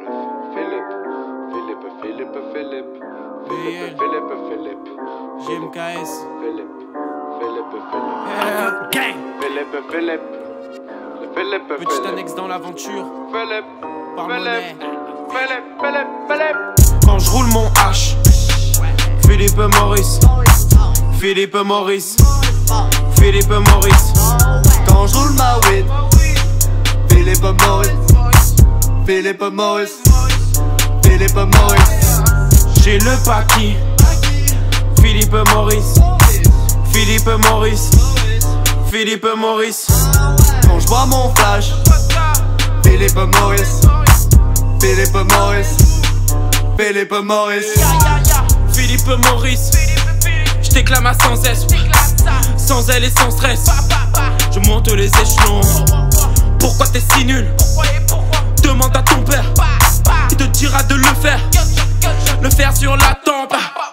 GMKS. Petite annexe dans l'aventure. Par monnaie. Quand je roule mon H, Philippe Maurice. Philippe Maurice. Philippe Maurice. Quand je roule ma weed, Philippe Maurice. Philippe Maurice. Philippe Maurice. J'ai le paquis. Philippe Maurice. Philippe Maurice. Philippe Maurice. Quand je bois mon flash, Philippe Maurice. Philippe Maurice. Philippe Maurice. Philippe Maurice. Je t'éclame à sans cesse, sans aile et sans stress. Je monte les échelons. Pourquoi t'es si nul? Demande à ton père, il te dira de le faire. Le faire sur la tempe,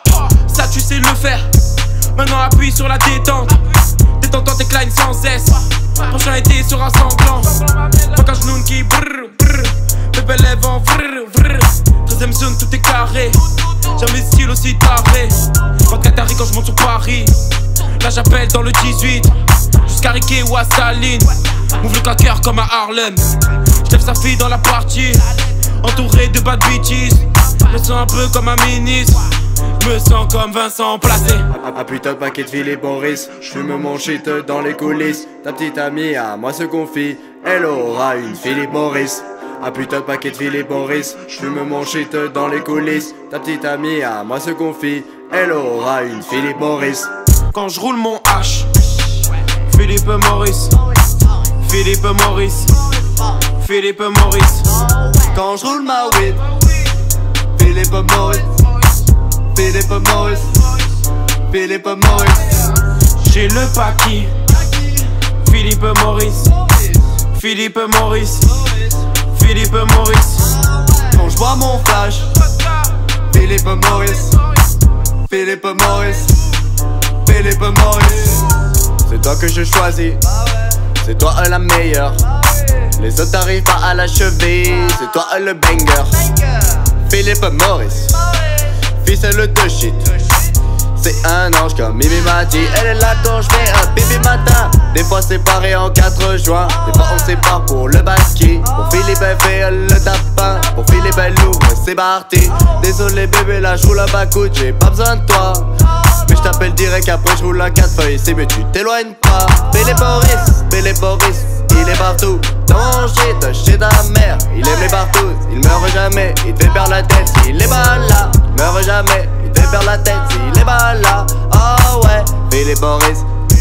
ça tu sais le faire. Maintenant appuie sur la détente. Détends-toi, t'éclames sans S. Prochain été sera sanglant. Fuck un genou qui brrr brrr. Bébé lève en vrrr vrrr. 13ème zone, tout est carré. Jamais style aussi taré. Pas de Qatari quand je monte sur Paris. Là j'appelle dans le 18. Jusqu'à Riquet ou à Saline. Move le claqueur comme à Harlem. J'lève sa fille dans la partie. Entouré de bad bitches. Me sens un peu comme un ministre. Me sens comme Vincent placé. Un putain de paquet de Philippe Maurice. J'fume mon shit dans les coulisses. Ta petite amie à moi se confie. Elle aura une Philippe Maurice. Un putain de paquet de Philippe Maurice. J'fume mon shit dans les coulisses. Ta petite amie à moi se confie. Elle aura une Philippe Maurice. Quand je roule mon H, Philippe Maurice. Philippe Maurice. Philippe Maurice. Quand je roule ma weed, Philippe Maurice. Philippe Maurice. Philippe Maurice. J'ai le paquis. Philippe Maurice. Philippe Maurice. Philippe Maurice. Quand je bois mon flash, Philippe Maurice. Philippe Maurice. Philippe Maurice. C'est toi que je choisis. C'est toi la meilleure. Les autres t'arrivent pas à la cheville. C'est toi le banger. Philippe Maurice. Ficelle de shit. C'est un ange comme Mimi m'a dit. Elle est là quand je fais un pipi matin. Des fois séparés en 4 joints. Des fois on sépare pour le basket. Pour Philippe elle fait le tapin. Pour Philippe elle ouvre, c'est parti. Désolé bébé là je roule à bas coude. J'ai pas besoin de toi. Mais je t'appelle direct après je roule à 4 feuilles. C'est mieux tu t'éloignes pas. Philippe Maurice, Philippe Maurice. Il est partout, dans mon shit, chez ta mère. Il aime les partout, il meurt jamais. Il te fait perdre la tête s'il est pas là. Il meurt jamais, il te fait perdre la tête s'il est pas là. Oh ouais, Philippe Maurice.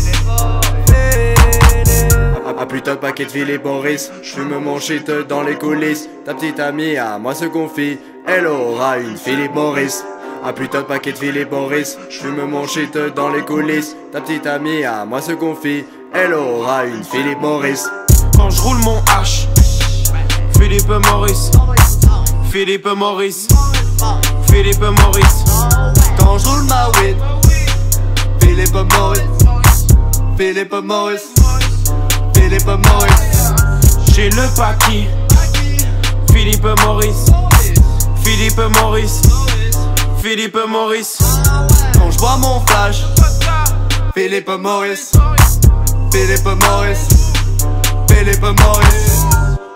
Un putain de paquet de Philippe Maurice. J'fume mon shit dans les coulisses. Ta petite amie à moi se confie. Elle aura une Philippe Maurice. Un putain de paquet de Philippe Maurice. J'fume mon shit dans les coulisses. Ta petite amie à moi se confie. Elle aura une Philippe Maurice. Quand je roule mon H, Philippe Maurice. Philippe Maurice. Philippe Maurice. Quand je roule ma weed, Philippe Maurice. Philippe Maurice. Philippe Maurice. J'ai le paquis. Philippe Maurice. Philippe Maurice. Philippe Maurice. Quand je bois mon flash, Philippe Maurice. Philippe Maurice. Philippe Maurice.